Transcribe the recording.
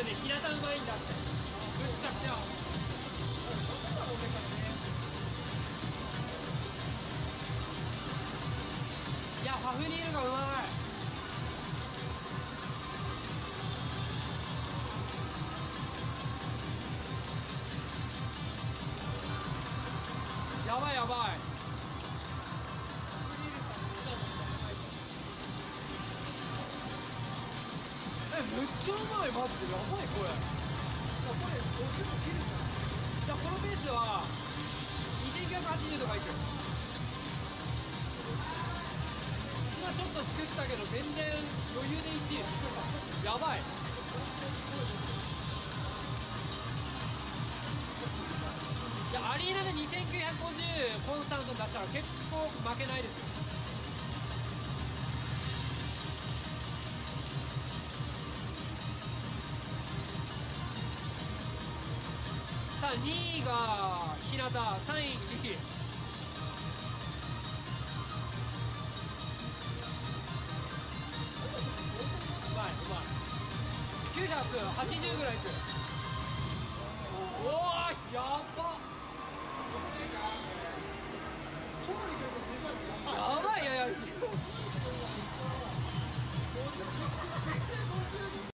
れね、平田うまいんだって。むっちゃくちゃ。いや、ファフニールがうまい。やばいやばい。めっちゃうまい、マジで。やばいこれ。じゃあこのペースは2980とかいく。今ちょっとしくったけど全然余裕で1位。やばい。いや、アリーナで2950コンスタントに出したら結構負けないですよ。さあ2位が日向、3位リキ。うまいうまい。980ぐらいいく。おおやばっ。やばい。いやいや